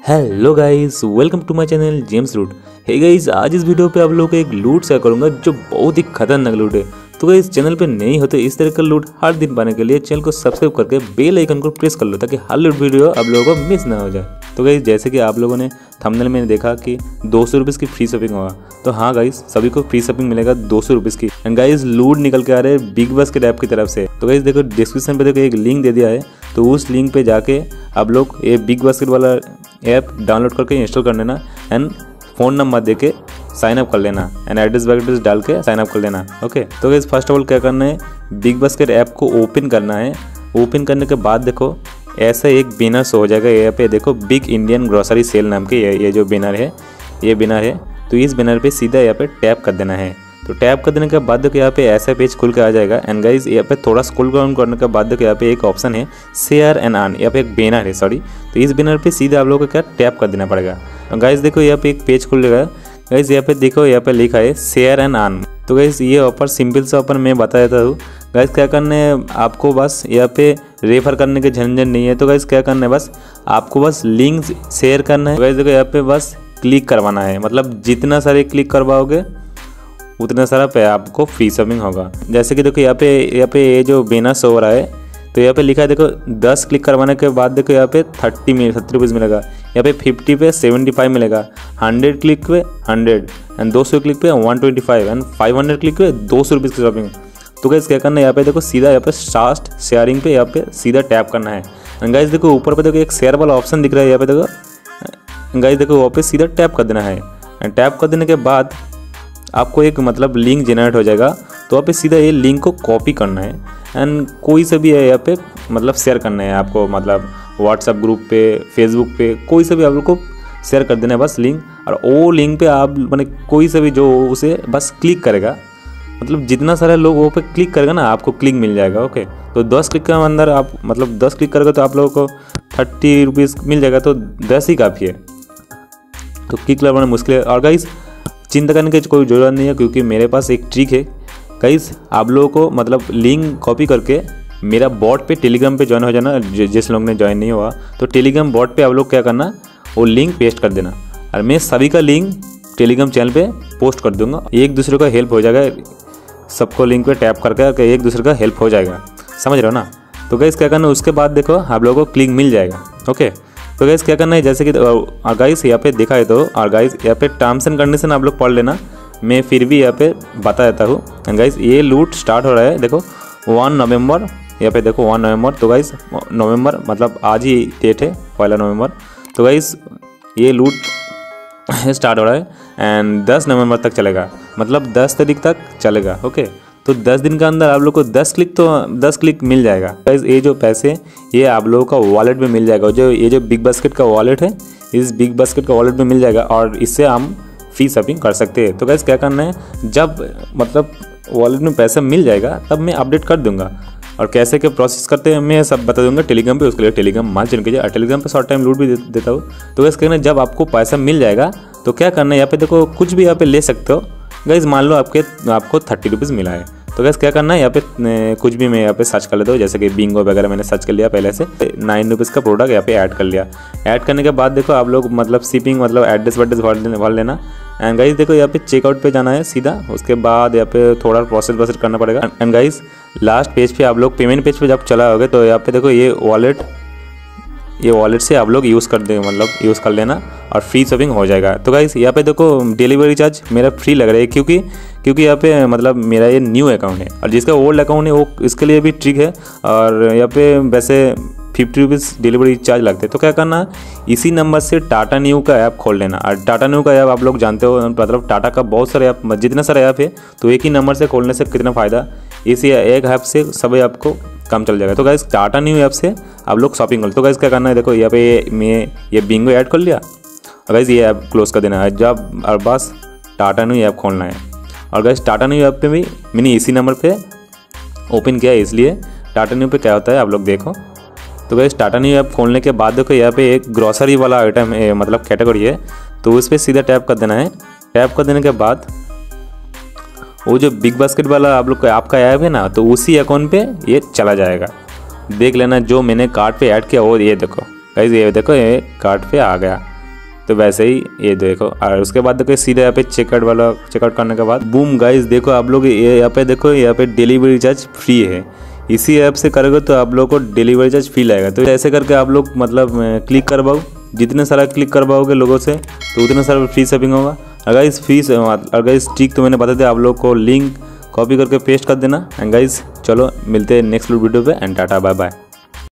Hello guys, welcome to my channel James loot. Hey guys, आज इस video पे आप लोगों को एक लूट शेयर करूंगा जो बहुत ही खतरनाक लूट है। तो गाइस, चैनल पे नहीं हो तो इस तरह का लूट हर दिन पाने के लिए चैनल को सब्सक्राइब करके बेल आइकन को प्रेस कर लो ताकि हर लूट वीडियो आप लोगों को मिस ना हो जाए। तो गाइस, जैसे कि आप लोगों ने थंबनेल में देखा कि 200 रुपीज़ की फ्री शॉपिंग होगा, तो हाँ गाइस, सभी को फ्री शॉपिंग मिलेगा 200 रुपीज़ की। एंड गाइस, लूट निकल के आ रहे हैं बिग बास्केट ऐप की तरफ से। तो गाइस देखो, डिस्क्रिप्शन पे देखो एक लिंक दे दिया है, तो उस लिंक पे जाके आप लोग ये बिग बास्केट वाला ऐप डाउनलोड करके इंस्टॉल कर लेना एंड फ़ोन नंबर दे के साइन अप कर लेना एंड एड्रेस वैड्रेस डाल के साइन अप कर लेना। ओके, तो गाइस फर्स्ट ऑफ ऑल क्या करना है, बिग बास्केट ऐप को ओपन करना है। ओपन करने के बाद देखो ऐसा एक बैनर शो हो जाएगा। यहाँ पे देखो बिग इंडियन ग्रोसरी सेल नाम के ये जो बैनर है, ये बैनर है। तो इस बैनर पे सीधा यहाँ पे टैप कर देना है। तो टैप कर देने के बाद देखो यहाँ पे ऐसा पेज खुल के आ जाएगा। एंड गाइस, यहाँ पे थोड़ा स्क्रॉल डाउन करने के बाद देखो यहाँ पे एक ऑप्शन है शेयर एंड अर्न। यहाँ पे एक बैनर है, सॉरी। तो इस बैनर पे सीधा आप लोगों को क्या टैप कर देना पड़ेगा। गाइस देखो यहाँ पे एक पेज खुलेगा। गाइस यहाँ पे देखो, यहाँ पे लिखा है शेयर एंड अर्न। तो गाइस ये ऑफर सिंपल सा ऑफर मैं बता देता हूँ। गाइस क्या करना है आपको, बस यहाँ पे रेफर करने के झंझट नहीं है। तो गाइस क्या करना है, बस आपको बस लिंक शेयर करना है। गाइस देखो यहाँ पे बस क्लिक करवाना है, मतलब जितना सारे क्लिक करवाओगे उतना सारा पे आपको फ्री शॉपिंग होगा। जैसे कि देखो यहाँ पे ये जो बैनर शो हो रहा है, तो यहाँ पे लिखा है देखो 10 क्लिक करवाने के बाद देखो यहाँ पे 30 रुपीज़ मिलेगा। यहाँ पे 50 पे 75 मिलेगा, 100 क्लिक पे 100 एंड 200 क्लिक पे 125 एंड 500 क्लिक पे 200 रुपीज़ की शॉपिंग। तो गाइस क्या करना है, यहाँ पे देखो सीधा यहाँ पे स्टार्ट शेयरिंग पे यहाँ पे सीधा टैप करना है। एंड गाइस देखो ऊपर पे देखो एक शेयर वाला ऑप्शन दिख रहा है। यहाँ पे देखो गाइस देखो वहाँ पे सीधा टैप कर देना है। एंड टैप कर देने के बाद आपको एक मतलब लिंक जनरेट हो जाएगा। तो आप सीधा ये लिंक को कॉपी करना है एंड कोई से भी यहाँ पे मतलब शेयर करना है आपको, मतलब व्हाट्सएप ग्रुप पे, फेसबुक पे, कोई से भी आप लोग को शेयर कर देना है बस लिंक। और वो लिंक पे आप मैंने कोई से भी जो उसे बस क्लिक करेगा, मतलब जितना सारे लोग वो पे क्लिक करेगा ना, आपको क्लिक मिल जाएगा। ओके, तो 10 क्लिक के अंदर आप मतलब 10 क्लिक करोगे तो आप लोगों को 30 रुपीज़ मिल जाएगा। तो 10 ही काफ़ी है, तो क्लिक लगाना मुश्किल है। और गाइस चिंता करने की कोई ज़रूरत नहीं है, क्योंकि मेरे पास एक ट्रिक है। गाइस आप लोगों को मतलब लिंक कॉपी करके मेरा बॉट पे टेलीग्राम पे ज्वाइन हो जाना। जिस लोग ने ज्वाइन नहीं हुआ तो टेलीग्राम बॉट पे आप लोग क्या करना, वो लिंक पेस्ट कर देना और मैं सभी का लिंक टेलीग्राम चैनल पे पोस्ट कर दूंगा। एक दूसरे का हेल्प हो जाएगा, सबको लिंक पे टैप करके एक दूसरे का हेल्प हो जाएगा, समझ रहे हो ना। तो गाइस क्या करना, उसके बाद देखो आप लोगों को क्लिक मिल जाएगा। ओके, तो गाइस क्या करना है, जैसे कि गाइस यहाँ पे देखा है तो, और गाइस यहाँ पे टर्म्स एंड कंडीशन आप लोग पढ़ लेना, मैं फिर भी यहाँ पे बता देता हूँ। गाइस ये लूट स्टार्ट हो रहा है देखो 1 नवंबर, यहाँ पे देखो 1 नवंबर। तो गाइस नवंबर मतलब आज ही डेट है, 1 नवंबर। तो गाइस ये लूट स्टार्ट हो रहा है एंड 10 नवंबर तक चलेगा, मतलब 10 तारीख तक चलेगा। ओके, तो 10 दिन के अंदर आप लोग को 10 क्लिक मिल जाएगा। गाइस ये जो पैसे ये आप लोगों का वॉलेट में मिल जाएगा। जो ये जो बिग बास्केट का वॉलेट है, इस बिग बास्केट का वॉलेट में मिल जाएगा और इससे हम फ्री शॉपिंग कर सकते हैं। तो गाइस क्या करना है, जब मतलब वॉलेट में पैसा मिल जाएगा तब मैं अपडेट कर दूंगा, और कैसे क्या प्रोसेस करते हैं मैं सब बता दूंगा टेलीग्राम पे। उसके लिए टेलीग्राम मान चुन कीजिए, और टेलीग्राम पे शॉर्ट टाइम लूट भी देता हूँ। तो गाइस कहना, जब आपको पैसा मिल जाएगा तो क्या करना है, यहाँ पे देखो कुछ भी यहाँ पे ले सकते हो। गाइस मान लो आपको 30 रुपीज़ मिला है, तो गाइस क्या करना है, यहाँ पे कुछ भी मैं यहाँ पे सर्च कर लेता हूँ। जैसे कि बिंगो वगैरह मैंने सर्च कर लिया पहले से, 9 रुपीज़ का प्रोडक्ट यहाँ पे ऐड कर लिया। ऐड करने के बाद देखो आप लोग मतलब शिपिंग मतलब एड्रेस वैड्रेस भर लेना। एंड गाइस देखो यहाँ पे चेकआउट पे जाना है सीधा, उसके बाद यहाँ पे थोड़ा प्रोसेस करना पड़ेगा। एंड गाइस लास्ट पेज पे आप लोग पेमेंट पेज पे जब चला होगे तो यहाँ पे देखो ये वॉलेट से आप लोग यूज़ कर लेना और फ्री शॉपिंग हो जाएगा। तो गाइस यहाँ पे देखो डिलीवरी चार्ज मेरा फ्री लग रहा है, क्योंकि यहाँ पे मतलब मेरा ये न्यू अकाउंट है, और जिसका ओल्ड अकाउंट है वो इसके लिए भी ट्रिक है। और यहाँ पे वैसे 50 रुपीज़ डिलीवरी चार्ज लगते हैं। तो क्या करना, इसी नंबर से टाटा न्यू का ऐप खोल लेना। और टाटा न्यू का ऐप आप लोग जानते हो, मतलब टाटा का बहुत सारे ऐप, जितना सारे ऐप है, तो एक ही नंबर से खोलने से कितना फ़ायदा, इसी एक ऐप से सभी आपको काम चल जाएगा। तो गाइस टाटा न्यू ऐप से आप लोग शॉपिंग कर। तो गाइस क्या करना है, देखो यहाँ पे मैं ये बिंगो ऐड कर लिया, और गाइस ये ऐप क्लोज कर देना है जब, और बस टाटा न्यू ऐप खोलना है। और गाइस टाटा न्यू ऐप पे भी मैंने इसी नंबर पे ओपन किया है, इसलिए टाटा न्यू पे क्या होता है आप लोग देखो। तो गाइस टाटा न्यू ऐप खोलने के बाद देखो यहाँ पे एक ग्रोसरी वाला आइटम है, मतलब कैटेगरी है, तो उस पर सीधा टैप कर देना है। टैप कर देने के बाद वो जो बिग बास्केट वाला आप लोग का आपका ऐप है ना, तो उसी अकाउंट पे ये चला जाएगा। देख लेना जो मैंने कार्ट पे ऐड किया वो ये देखो गाइस, ये देखो ये कार्ट पे आ गया। तो वैसे ही ये देखो। और उसके बाद देखो सीधे यहाँ पे चेकआउट करने के बाद बूम गाइस देखो आप लोग ये यहाँ पे देखो, यहाँ पे डिलीवरी चार्ज फ्री है। इसी ऐप से करोगे तो आप लोग को डिलीवरी चार्ज फ्री लगेगा। तो ऐसे करके आप लोग मतलब क्लिक करवाओ, जितने सारा क्लिक करवाओगे लोगों से तो उतने सारा फ्री शॉपिंग होगा। अगर इस ट्रिक तो मैंने बता दिया, आप लोग को लिंक कॉपी करके पेस्ट कर देना। एंड गाइस चलो मिलते हैं नेक्स्ट वीडियो पे एंड टाटा बाय बाय।